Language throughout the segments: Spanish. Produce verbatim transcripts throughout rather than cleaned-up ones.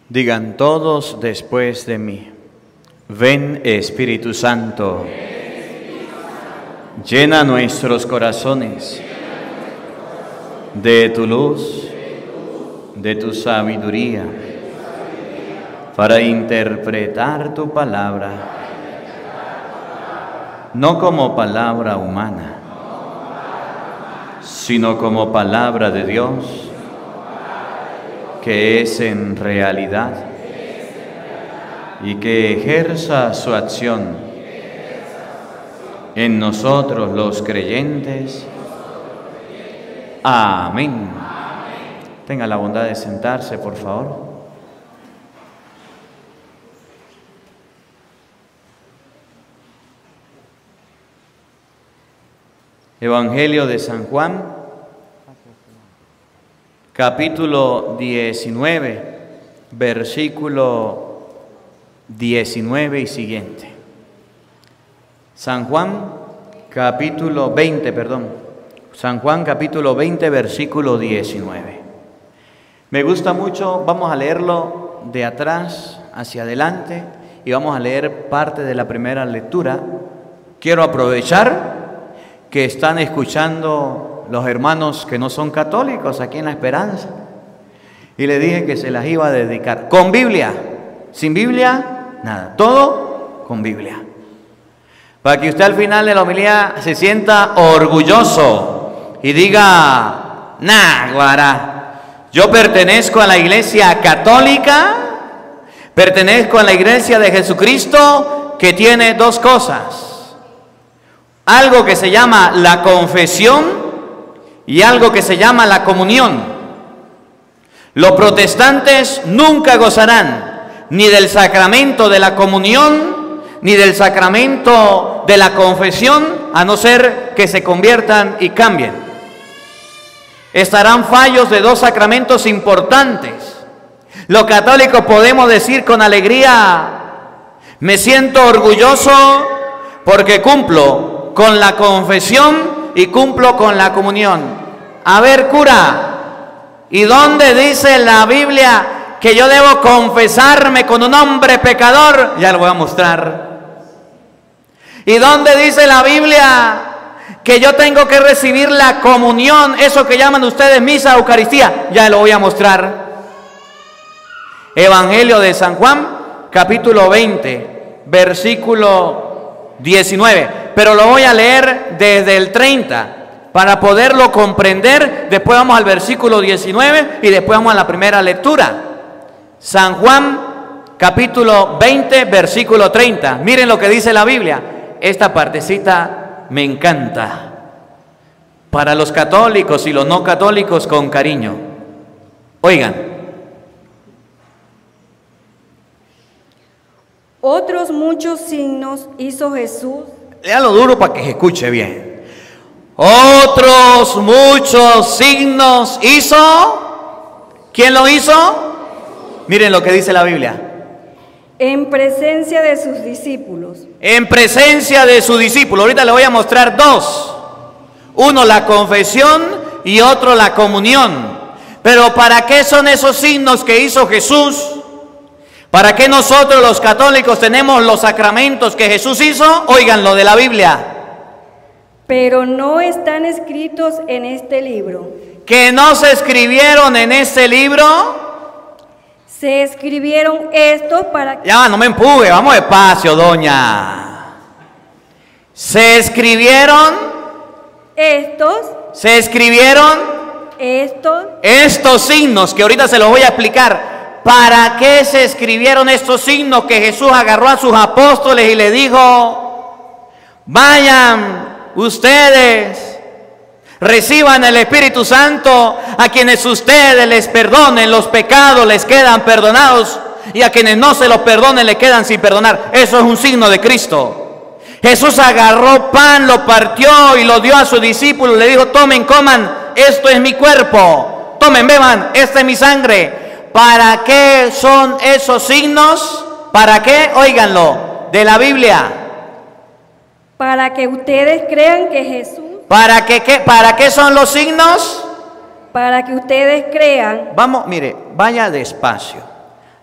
Digan todos después de mí: ven Espíritu Santo, llena nuestros corazones de tu luz, de tu sabiduría, para interpretar tu palabra, no como palabra humana, sino como palabra de Dios, que es en realidad y que ejerza su acción en nosotros los creyentes. Amén. Tenga la bondad de sentarse, por favor. Evangelio de San Juan, capítulo diecinueve, versículo diecinueve y siguiente. San Juan, capítulo veinte, perdón. San Juan, capítulo veinte, versículo diecinueve. Me gusta mucho, vamos a leerlo de atrás hacia adelante y vamos a leer parte de la primera lectura. Quiero aprovechar que están escuchando los hermanos que no son católicos aquí en La Esperanza. Y le dije que se las iba a dedicar con Biblia. Sin Biblia, nada. Todo con Biblia. Para que usted al final de la homilía se sienta orgulloso y diga: nah, guará, yo pertenezco a la Iglesia Católica, pertenezco a la Iglesia de Jesucristo, que tiene dos cosas. Algo que se llama la confesión y algo que se llama la comunión. Los protestantes nunca gozarán ni del sacramento de la comunión ni del sacramento de la confesión, a no ser que se conviertan y cambien. Estarán fallos de dos sacramentos importantes. Los católicos podemos decir con alegría: me siento orgulloso porque cumplo con la confesión y cumplo con la comunión. A ver, cura, ¿y dónde dice la Biblia que yo debo confesarme con un hombre pecador? Ya lo voy a mostrar. ¿Y dónde dice la Biblia que yo tengo que recibir la comunión, eso que llaman ustedes misa, Eucaristía? Ya lo voy a mostrar. Evangelio de San Juan, capítulo veinte, versículo diecinueve. Pero lo voy a leer desde el treinta para poderlo comprender. Después vamos al versículo diecinueve y después vamos a la primera lectura. San Juan, capítulo veinte, versículo treinta. Miren lo que dice la Biblia. Esta partecita me encanta. Para los católicos y los no católicos, con cariño. Oigan. Otros muchos signos hizo Jesús. Léalo duro para que se escuche bien. Otros muchos signos hizo. ¿Quién lo hizo? Miren lo que dice la Biblia. En presencia de sus discípulos. En presencia de sus discípulos. Ahorita le voy a mostrar dos. Uno la confesión y otro la comunión. Pero ¿para qué son esos signos que hizo Jesús? ¿Para qué nosotros los católicos tenemos los sacramentos que Jesús hizo? Oigan lo de la Biblia. Pero no están escritos en este libro. ¿Que no se escribieron en este libro? Se escribieron estos para... Ya, no me empuje, vamos despacio, doña. ¿Se escribieron? Estos. ¿Se escribieron? Estos. Estos signos que ahorita se los voy a explicar. ¿Para qué se escribieron estos signos que Jesús agarró a sus apóstoles y le dijo: vayan ustedes, reciban el Espíritu Santo, a quienes ustedes les perdonen los pecados les quedan perdonados, y a quienes no se los perdonen le quedan sin perdonar? Eso es un signo de Cristo. Jesús agarró pan, lo partió y lo dio a sus discípulos, le dijo: tomen, coman, esto es mi cuerpo, tomen, beban, esta es mi sangre. ¿Para qué son esos signos? ¿Para qué? Óiganlo, de la Biblia. Para que ustedes crean que Jesús... ¿Para qué, qué, ¿Para qué son los signos? Para que ustedes crean. Vamos, mire, vaya despacio.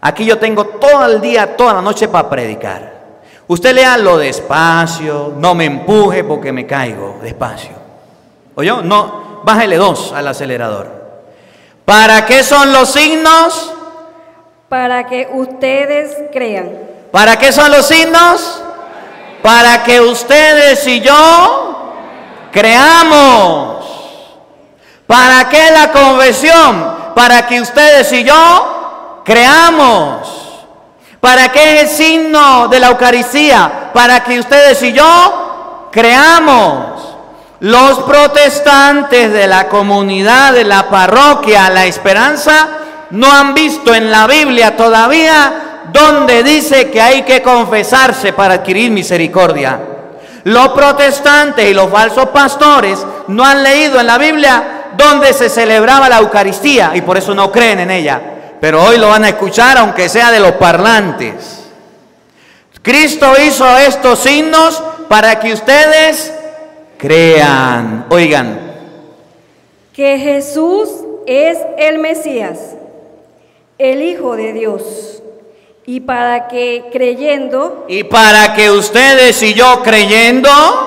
Aquí yo tengo todo el día, toda la noche para predicar. Usted léalo despacio, no me empuje porque me caigo, despacio. ¿Oyó? No, bájele dos al acelerador. ¿Para qué son los signos? Para que ustedes crean. ¿Para qué son los signos? Para que ustedes y yo creamos. ¿Para qué la confesión? Para que ustedes y yo creamos. ¿Para qué es el signo de la Eucaristía? Para que ustedes y yo creamos. Los protestantes de la comunidad, de la parroquia La Esperanza, no han visto en la Biblia todavía donde dice que hay que confesarse para adquirir misericordia. Los protestantes y los falsos pastores no han leído en la Biblia donde se celebraba la Eucaristía y por eso no creen en ella. Pero hoy lo van a escuchar aunque sea de los parlantes. Cristo hizo estos signos para que ustedes crean. Oigan. Que Jesús es el Mesías, el Hijo de Dios. Y para que creyendo. Y para que ustedes y yo creyendo.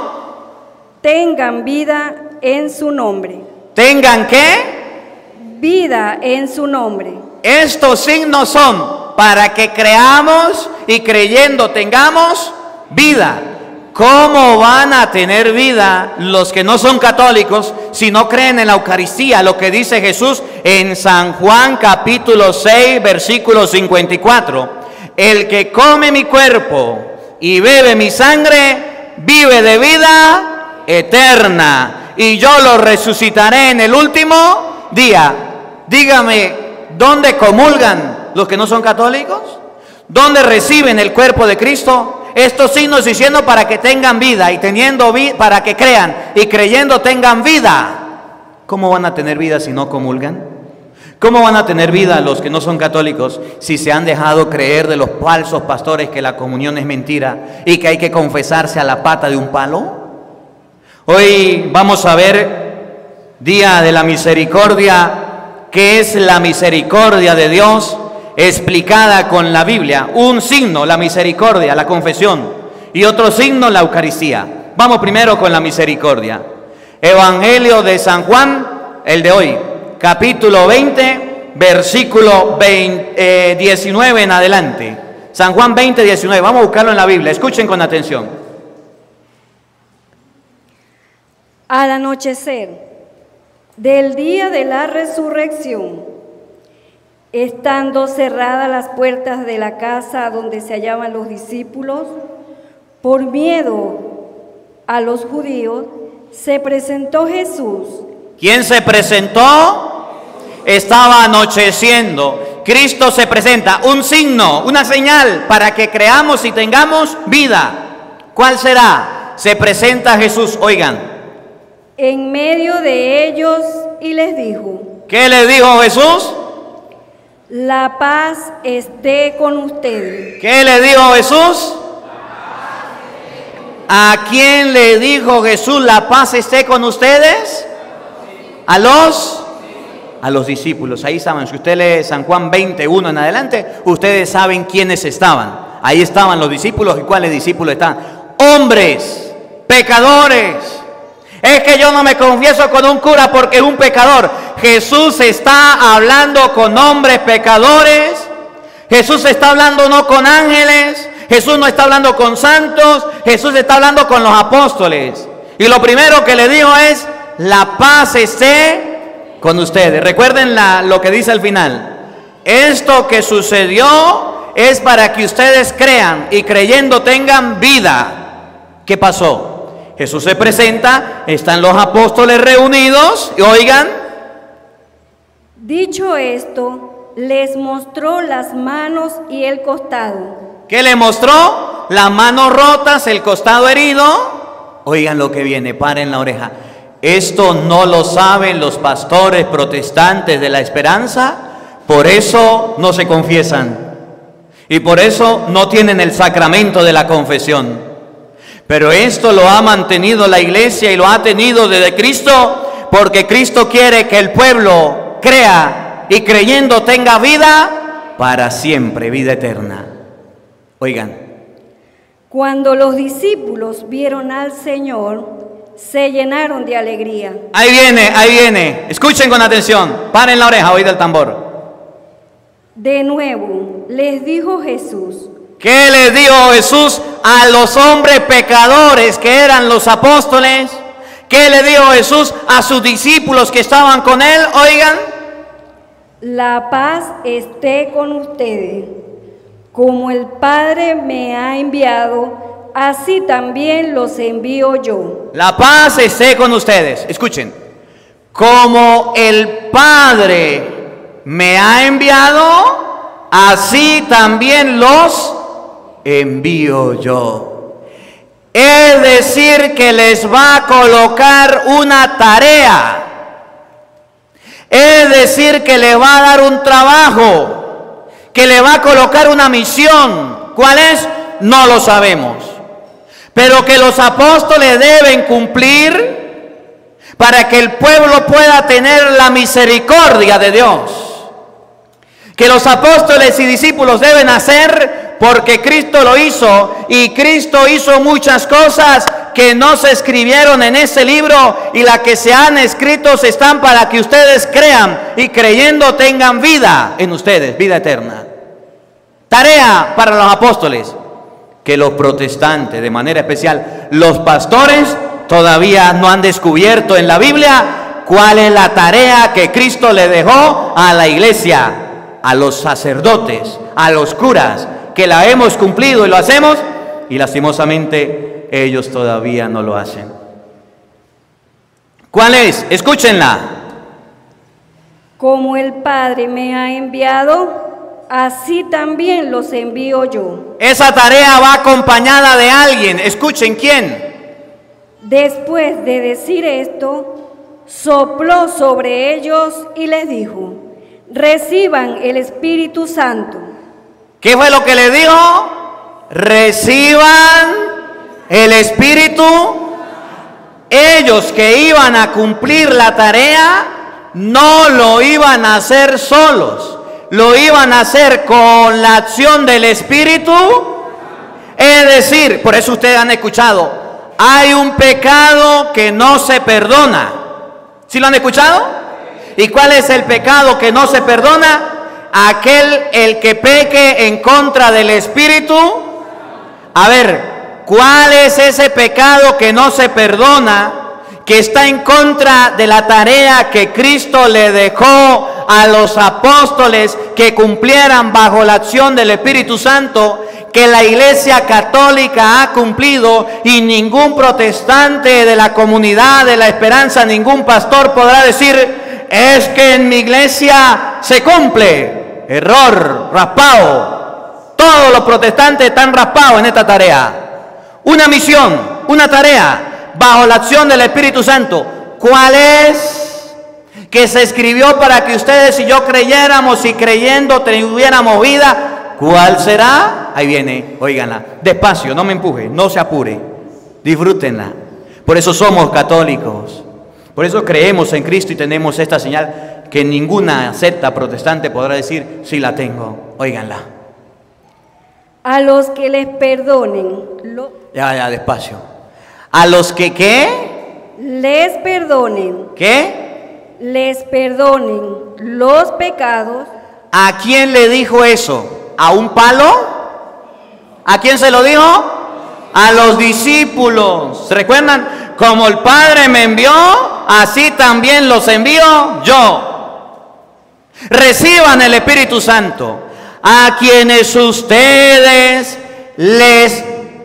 Tengan vida en su nombre. ¿Tengan qué? Vida en su nombre. Estos signos son para que creamos y creyendo tengamos vida. ¿Cómo van a tener vida los que no son católicos si no creen en la Eucaristía? Lo que dice Jesús en San Juan capítulo seis versículo cincuenta y cuatro. El que come mi cuerpo y bebe mi sangre vive de vida eterna y yo lo resucitaré en el último día. Dígame, ¿dónde comulgan los que no son católicos? ¿Dónde reciben el cuerpo de Cristo? Estos signos diciendo para que tengan vida y teniendo vida, para que crean y creyendo tengan vida. ¿Cómo van a tener vida si no comulgan? ¿Cómo van a tener vida los que no son católicos si se han dejado creer de los falsos pastores que la comunión es mentira y que hay que confesarse a la pata de un palo? Hoy vamos a ver Día de la Misericordia, que es la misericordia de Dios explicada con la Biblia. Un signo, la misericordia, la confesión, y otro signo, la Eucaristía. Vamos primero con la misericordia. Evangelio de San Juan, el de hoy, capítulo veinte, versículo veinte, eh, diecinueve en adelante. San Juan veinte, diecinueve. Vamos a buscarlo en la Biblia. Escuchen con atención. Al anochecer del día de la resurrección, estando cerradas las puertas de la casa donde se hallaban los discípulos, por miedo a los judíos, se presentó Jesús. ¿Quién se presentó? Estaba anocheciendo. Cristo se presenta, un signo, una señal para que creamos y tengamos vida. ¿Cuál será? Se presenta Jesús, oigan. En medio de ellos y les dijo. ¿Qué le dijo Jesús? La paz esté con ustedes. ¿Qué le dijo Jesús? ¿A quién le dijo Jesús la paz esté con ustedes? A los, a los discípulos. Ahí estaban. Si usted lee San Juan veinte, uno en adelante, ustedes saben quiénes estaban. Ahí estaban los discípulos. ¿Y cuáles discípulos están? Hombres, pecadores. Es que yo no me confieso con un cura porque es un pecador. Jesús está hablando con hombres pecadores. Jesús está hablando no con ángeles. Jesús no está hablando con santos. Jesús está hablando con los apóstoles. Y lo primero que le dijo es: la paz esté con ustedes. Recuerden la, lo que dice al final. Esto que sucedió es para que ustedes crean y creyendo tengan vida. ¿Qué pasó? Jesús se presenta, están los apóstoles reunidos, y oigan. Dicho esto, les mostró las manos y el costado. ¿Qué le mostró? Las manos rotas, el costado herido. Oigan lo que viene, paren la oreja. Esto no lo saben los pastores protestantes de La Esperanza, por eso no se confiesan. Y por eso no tienen el sacramento de la confesión. Pero esto lo ha mantenido la iglesia y lo ha tenido desde Cristo, porque Cristo quiere que el pueblo crea y creyendo tenga vida para siempre, vida eterna. Oigan. Cuando los discípulos vieron al Señor, se llenaron de alegría. Ahí viene, ahí viene. Escuchen con atención. Paren la oreja, oíd el tambor. De nuevo les dijo Jesús. ¿Qué les dijo Jesús a los hombres pecadores que eran los apóstoles? ¿Qué le dijo Jesús a sus discípulos que estaban con él? Oigan. La paz esté con ustedes. Como el Padre me ha enviado, así también los envío yo. La paz esté con ustedes. Escuchen. Como el Padre me ha enviado, así también los envío yo. Es decir, que les va a colocar una tarea. Es decir, que le va a dar un trabajo, que le va a colocar una misión. ¿Cuál es? No lo sabemos. Pero que los apóstoles deben cumplir para que el pueblo pueda tener la misericordia de Dios. Que los apóstoles y discípulos deben hacer porque Cristo lo hizo, y Cristo hizo muchas cosas que no se escribieron en ese libro, y las que se han escrito están para que ustedes crean, y creyendo tengan vida en ustedes, vida eterna. Tarea para los apóstoles, que los protestantes, de manera especial los pastores, todavía no han descubierto en la Biblia cuál es la tarea que Cristo le dejó a la iglesia, a los sacerdotes, a los curas, que la hemos cumplido y lo hacemos, y lastimosamente ellos todavía no lo hacen. ¿Cuál es? Escúchenla. Como el Padre me ha enviado, así también los envío yo. Esa tarea va acompañada de alguien. Escuchen, ¿quién? Después de decir esto, sopló sobre ellos y les dijo: reciban el Espíritu Santo. ¿Qué fue lo que les dijo? Reciban el Espíritu. Ellos que iban a cumplir la tarea no lo iban a hacer solos, lo iban a hacer con la acción del Espíritu. Es decir, por eso ustedes han escuchado, hay un pecado que no se perdona. ¿Sí lo han escuchado? ¿Y cuál es el pecado que no se perdona? Aquel el que peque en contra del Espíritu. A ver, ¿cuál es ese pecado que no se perdona, que está en contra de la tarea que Cristo le dejó a los apóstoles que cumplieran bajo la acción del Espíritu Santo, que la Iglesia Católica ha cumplido, y ningún protestante de la Comunidad de la Esperanza, ningún pastor podrá decir: es que en mi iglesia se cumple? Error, raspado. Todos los protestantes están raspados en esta tarea. Una misión, una tarea bajo la acción del Espíritu Santo. ¿Cuál es? Que se escribió para que ustedes y yo creyéramos, y creyendo tuviéramos vida. ¿Cuál será? Ahí viene, óiganla. Despacio, no me empuje, no se apure. Disfrútenla. Por eso somos católicos. Por eso creemos en Cristo y tenemos esta señal que ninguna secta protestante podrá decir: sí la tengo. Óiganla. A los que les perdonen. Lo... Ya, ya, despacio. A los que, ¿qué? Les perdonen. ¿Qué? Les perdonen los pecados. ¿A quién le dijo eso? ¿A un palo? ¿A quién se lo dijo? A los discípulos. ¿Se recuerdan? Como el Padre me envió, así también los envío yo. Reciban el Espíritu Santo. A quienes ustedes les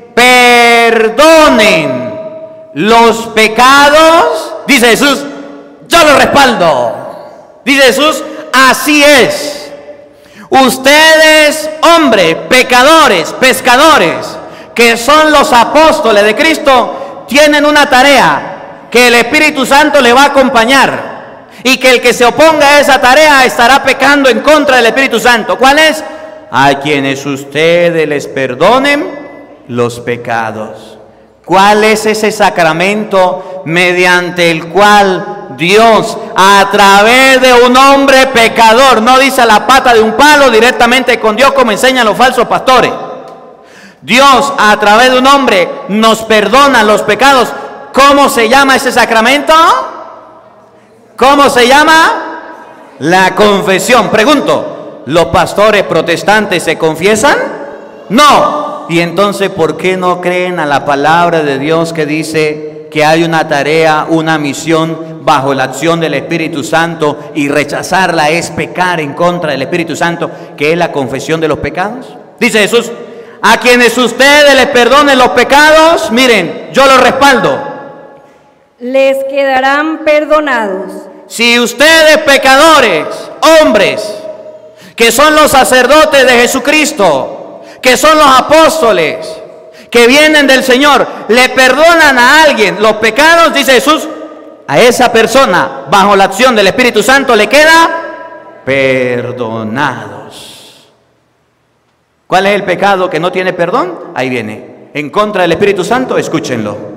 perdonen los pecados, dice Jesús, yo lo respaldo. Dice Jesús, así es. Ustedes, hombres, pecadores, pescadores, que son los apóstoles de Cristo, tienen una tarea que el Espíritu Santo le va a acompañar, y que el que se oponga a esa tarea estará pecando en contra del Espíritu Santo. ¿Cuál es? A quienes ustedes les perdonen los pecados. ¿Cuál es ese sacramento mediante el cual Dios a través de un hombre pecador, no dice a la pata de un palo, directamente con Dios como enseñan los falsos pastores. Dios a través de un hombre nos perdona los pecados. ¿Cómo se llama ese sacramento? ¿Cómo se llama? La confesión. Pregunto, ¿los pastores protestantes se confiesan? No. Y entonces, ¿por qué no creen a la palabra de Dios que dice que hay una tarea, una misión bajo la acción del Espíritu Santo, y rechazarla es pecar en contra del Espíritu Santo, que es la confesión de los pecados? Dice Jesús, a quienes ustedes les perdonen los pecados, miren, yo los respaldo. Les quedarán perdonados. Si ustedes pecadores, hombres, que son los sacerdotes de Jesucristo, que son los apóstoles, que vienen del Señor, le perdonan a alguien los pecados, dice Jesús, a esa persona, bajo la acción del Espíritu Santo, le queda perdonados. ¿Cuál es el pecado que no tiene perdón? Ahí viene, en contra del Espíritu Santo, escúchenlo.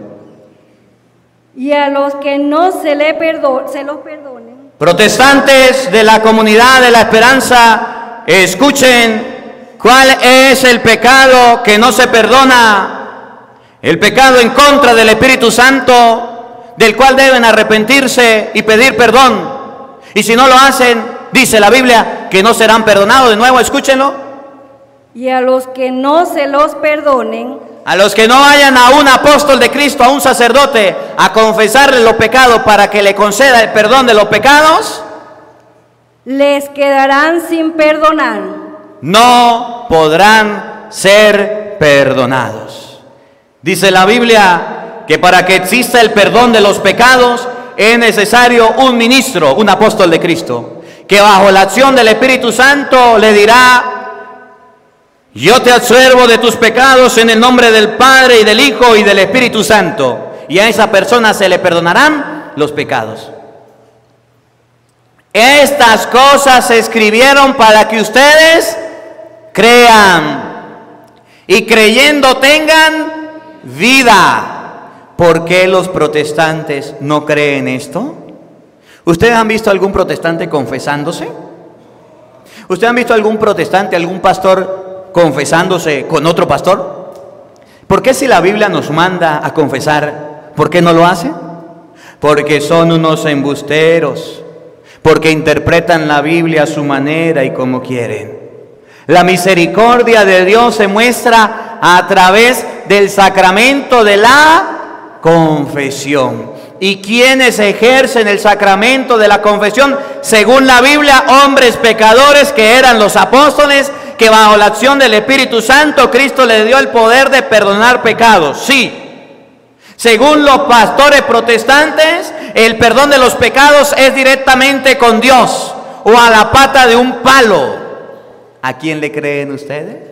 Y a los que no se, le perdo se los perdonen. Protestantes de la Comunidad de la Esperanza, escuchen cuál es el pecado que no se perdona. El pecado en contra del Espíritu Santo, del cual deben arrepentirse y pedir perdón. Y si no lo hacen, dice la Biblia, que no serán perdonados. De nuevo, escúchenlo. Y a los que no se los perdonen, a los que no vayan a un apóstol de Cristo, a un sacerdote, a confesarle los pecados para que le conceda el perdón de los pecados, les quedarán sin perdonar. No podrán ser perdonados. Dice la Biblia que para que exista el perdón de los pecados es necesario un ministro, un apóstol de Cristo, que bajo la acción del Espíritu Santo le dirá: yo te absuelvo de tus pecados en el nombre del Padre y del Hijo y del Espíritu Santo. Y a esa persona se le perdonarán los pecados. Estas cosas se escribieron para que ustedes crean y creyendo tengan vida. ¿Por qué los protestantes no creen esto? ¿Ustedes han visto algún protestante confesándose? ¿Ustedes han visto algún protestante, algún pastor confesándose con otro pastor? ¿Por qué si la Biblia nos manda a confesar, por qué no lo hacen? Porque son unos embusteros, porque interpretan la Biblia a su manera y como quieren. La misericordia de Dios se muestra a través del sacramento de la confesión. ¿Y quiénes ejercen el sacramento de la confesión? Según la Biblia, hombres pecadores que eran los apóstoles, que bajo la acción del Espíritu Santo Cristo le dio el poder de perdonar pecados. Sí. Según los pastores protestantes, el perdón de los pecados es directamente con Dios o a la pata de un palo. ¿A quién le creen ustedes?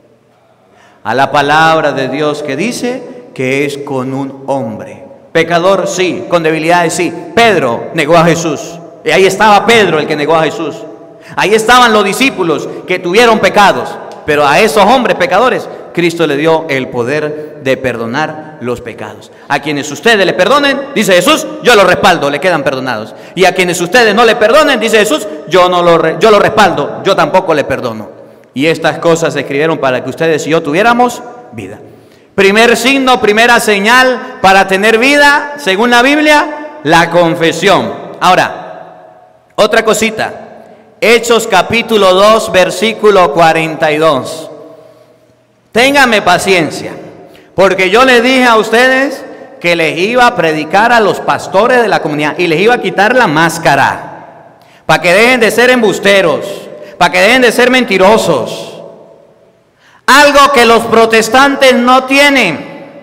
A la palabra de Dios que dice que es con un hombre. Pecador, sí. Con debilidades, sí. Pedro negó a Jesús. Y ahí estaba Pedro, el que negó a Jesús. Ahí estaban los discípulos que tuvieron pecados, pero a esos hombres pecadores Cristo le dio el poder de perdonar los pecados. A quienes ustedes le perdonen, dice Jesús, yo lo respaldo, le quedan perdonados. Y a quienes ustedes no le perdonen, dice Jesús, yo no lo, yo lo respaldo, yo tampoco le perdono. Y estas cosas se escribieron para que ustedes y yo tuviéramos vida. Primer signo, primera señal para tener vida, según la Biblia, la confesión. Ahora, otra cosita. Hechos capítulo dos, versículo cuarenta y dos. Ténganme paciencia, porque yo les dije a ustedes que les iba a predicar a los pastores de la comunidad y les iba a quitar la máscara, para que dejen de ser embusteros, para que dejen de ser mentirosos. Algo que los protestantes no tienen.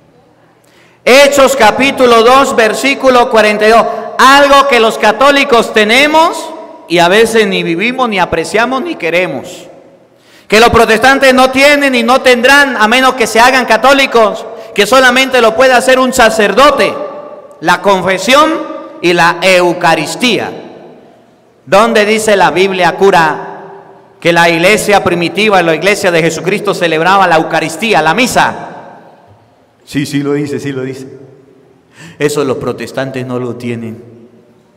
Hechos capítulo dos, versículo cuarenta y dos. Algo que los católicos tenemos y a veces ni vivimos, ni apreciamos, ni queremos. Que los protestantes no tienen y no tendrán, a menos que se hagan católicos, que solamente lo puede hacer un sacerdote: la confesión y la Eucaristía. ¿Dónde dice la Biblia, cura, que la iglesia primitiva, la iglesia de Jesucristo, celebraba la Eucaristía, la misa? Sí, sí lo dice, sí lo dice. Eso los protestantes no lo tienen.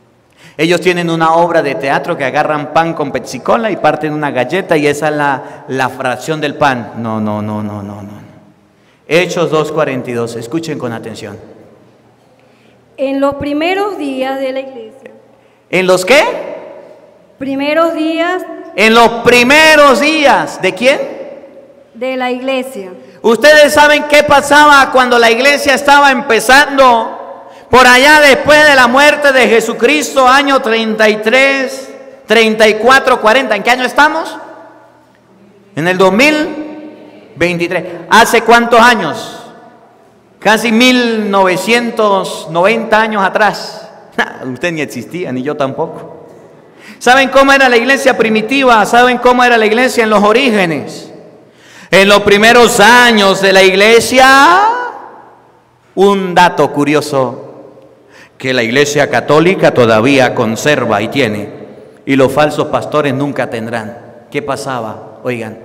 Ellos tienen una obra de teatro que agarran pan con pepsi-cola y parten una galleta y esa es la, la fracción del pan. No, no, no, no, no, no. Hechos dos cuarenta y dos, escuchen con atención. En los primeros días de la iglesia. ¿En los qué? Primeros días. En los primeros días. ¿De quién? De la iglesia. ¿Ustedes saben qué pasaba cuando la iglesia estaba empezando? Por allá después de la muerte de Jesucristo, año treinta y tres, treinta y cuatro, cuarenta. ¿En qué año estamos? En el dos mil veintitrés. ¿Hace cuántos años? Casi mil novecientos noventa años atrás. Usted ni existía, ni yo tampoco. ¿Saben cómo era la iglesia primitiva? ¿Saben cómo era la iglesia en los orígenes? En los primeros años de la iglesia, un dato curioso que la iglesia católica todavía conserva y tiene, y los falsos pastores nunca tendrán. ¿Qué pasaba? Oigan.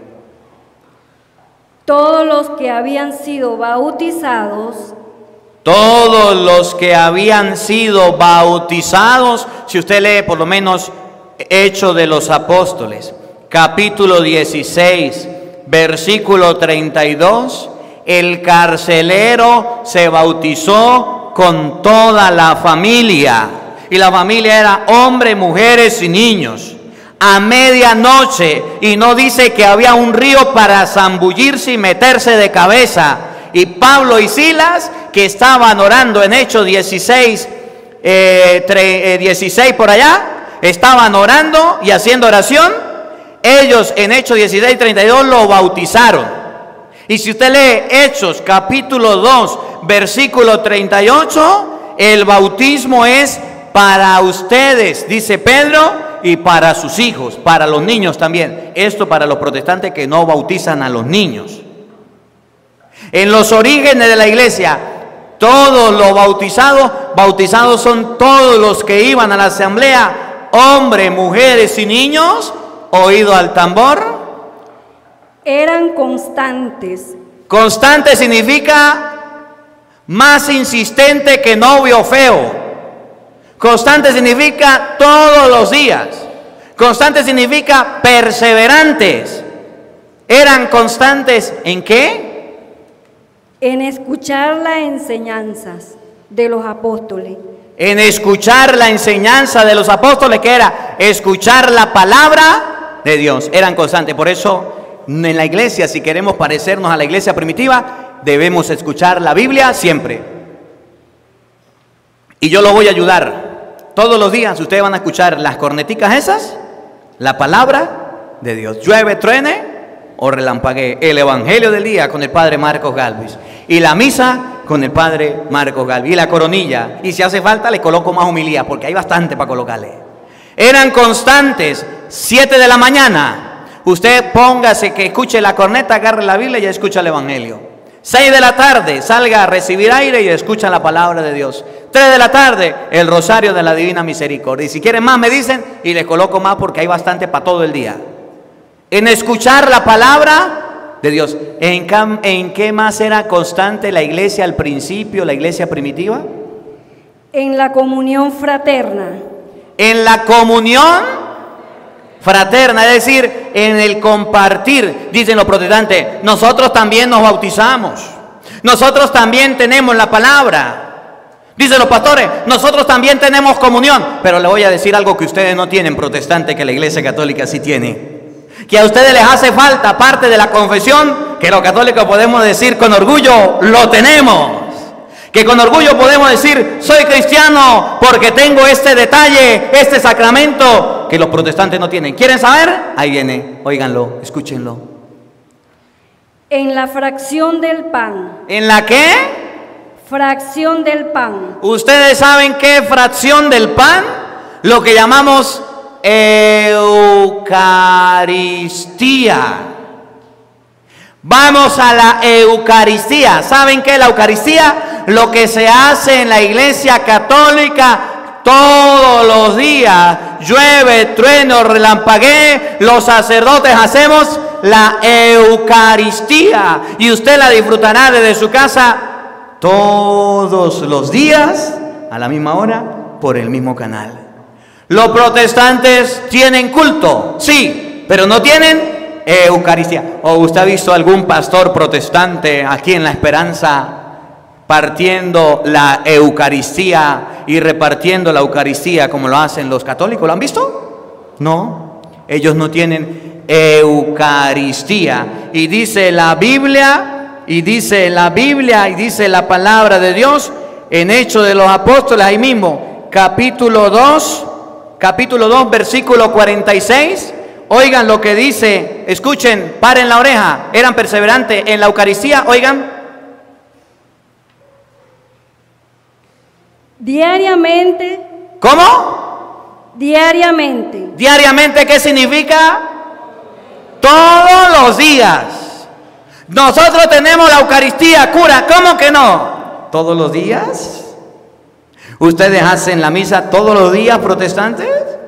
Todos los que habían sido bautizados, todos los que habían sido bautizados, si usted lee por lo menos Hechos de los Apóstoles, capítulo dieciséis, versículo treinta y dos, el carcelero se bautizó con toda la familia, y la familia era hombres, mujeres y niños. A medianoche, y no dice que había un río para zambullirse y meterse de cabeza, y Pablo y Silas, que estaban orando en Hechos dieciséis, eh, tre, eh, dieciséis por allá, estaban orando y haciendo oración. Ellos en Hechos dieciséis, treinta y dos lo bautizaron. Y si usted lee Hechos capítulo dos, versículo treinta y ocho, el bautismo es para ustedes, dice Pedro, y para sus hijos, para los niños también. Esto para los protestantes que no bautizan a los niños. En los orígenes de la iglesia, todos los bautizados, bautizados son todos los que iban a la asamblea, hombres, mujeres y niños, oído al tambor. Eran constantes. Constante significa más insistente que novio feo. Constante significa todos los días. Constante significa perseverantes. ¿Eran constantes en qué? En escuchar las enseñanzas de los apóstoles. En escuchar la enseñanza de los apóstoles, que era escuchar la palabra de Dios. Eran constantes. Por eso en la iglesia, si queremos parecernos a la iglesia primitiva, debemos escuchar la Biblia siempre. Y yo lo voy a ayudar. Todos los días ustedes van a escuchar las corneticas esas, la palabra de Dios. Llueve, truene o relampaguee. El evangelio del día con el padre Marcos Galvis. Y la misa con el padre Marcos Galvis. Y la coronilla. Y si hace falta le coloco más homilía, porque hay bastante para colocarle. Eran constantes. Siete de la mañana. Usted póngase que escuche la corneta, agarre la Biblia y escucha el evangelio. Seis de la tarde, salga a recibir aire y escucha la palabra de Dios. Tres de la tarde, el rosario de la Divina Misericordia. Y si quieren más me dicen y les coloco más, porque hay bastante para todo el día. En escuchar la palabra de Dios. ¿En, ¿En qué más era constante la iglesia al principio, la iglesia primitiva? En la comunión fraterna. En la comunión fraterna, es decir, en el compartir. Dicen los protestantes, nosotros también nos bautizamos, nosotros también tenemos la palabra. Dicen los pastores, nosotros también tenemos comunión. Pero le voy a decir algo que ustedes no tienen, protestantes, que la iglesia católica sí tiene. Que a ustedes les hace falta parte de la confesión, que los católicos podemos decir con orgullo, lo tenemos. Que con orgullo podemos decir, soy cristiano porque tengo este detalle, este sacramento, que los protestantes no tienen. ¿Quieren saber? Ahí viene, óiganlo, escúchenlo. En la fracción del pan. ¿En la qué? Fracción del pan. ¿Ustedes saben qué fracción del pan? Lo que llamamos Eucaristía. Vamos a la Eucaristía. ¿Saben qué es la Eucaristía? Lo que se hace en la iglesia católica todos los días. Llueve, trueno, relampaguee, los sacerdotes hacemos la Eucaristía. Y usted la disfrutará desde su casa todos los días, a la misma hora, por el mismo canal. Los protestantes tienen culto, sí, pero no tienen Eucaristía. ¿O usted ha visto algún pastor protestante aquí en La Esperanza partiendo la Eucaristía y repartiendo la Eucaristía como lo hacen los católicos? ¿Lo han visto? No, ellos no tienen Eucaristía. Y dice la Biblia, y dice la Biblia, y dice la palabra de Dios en Hechos de los Apóstoles, ahí mismo, capítulo dos, capítulo dos, versículo cuarenta y seis. Oigan lo que dice, escuchen, paren la oreja. Eran perseverantes en la Eucaristía, oigan. Diariamente. ¿Cómo? Diariamente. Diariamente, ¿qué significa? Todos los días. Nosotros tenemos la Eucaristía, cura, ¿cómo que no? ¿Todos los días? ¿Ustedes hacen la misa todos los días, protestantes?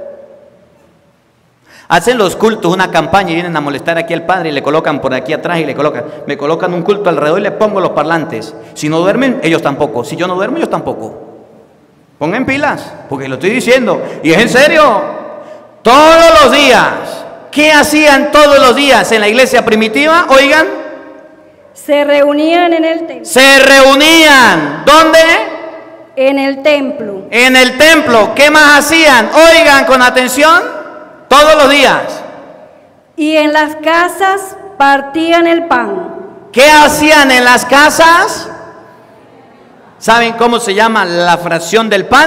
Hacen los cultos, una campaña, y vienen a molestar aquí al padre y le colocan por aquí atrás y le colocan, me colocan un culto alrededor y le pongo los parlantes. Si no duermen, ellos tampoco. Si yo no duermo, ellos tampoco. Pongan pilas, porque lo estoy diciendo, y es en serio. Todos los días. ¿Qué hacían todos los días en la iglesia primitiva? Oigan. Se reunían en el templo. Se reunían. ¿Dónde? En el templo. En el templo. ¿Qué más hacían? Oigan con atención. Todos los días. Y en las casas partían el pan. ¿Qué hacían en las casas? ¿Saben cómo se llama la fracción del pan?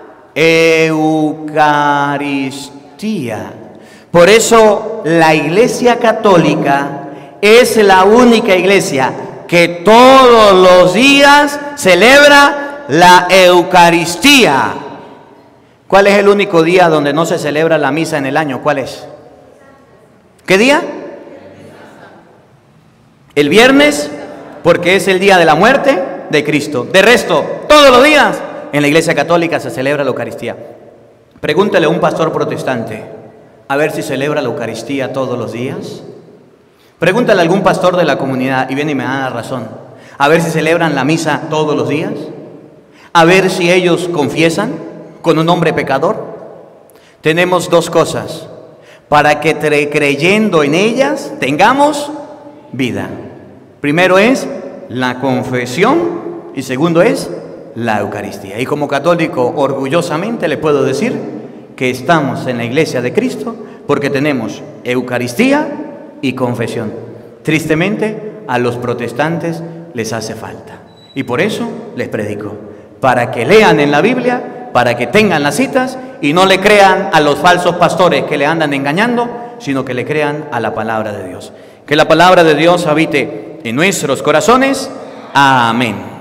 Eucaristía. Por eso la Iglesia Católica es la única iglesia que todos los días celebra la Eucaristía. ¿Cuál es el único día donde no se celebra la misa en el año? ¿Cuál es? ¿Qué día? El viernes, porque es el día de la muerte de Cristo. De resto, todos los días en la Iglesia Católica se celebra la Eucaristía. Pregúntale a un pastor protestante a ver si celebra la Eucaristía todos los días. Pregúntale a algún pastor de la comunidad y viene y me da la razón. A ver si celebran la misa todos los días. A ver si ellos confiesan con un hombre pecador. Tenemos dos cosas para que creyendo en ellas tengamos vida. Primero es la confesión y segundo es la Eucaristía. Y como católico orgullosamente le puedo decir que estamos en la iglesia de Cristo porque tenemos Eucaristía y confesión. Tristemente a los protestantes les hace falta y por eso les predico, para que lean en la Biblia, para que tengan las citas y no le crean a los falsos pastores que le andan engañando, sino que le crean a la palabra de Dios. Que la palabra de Dios habite en nuestros corazones. Amén.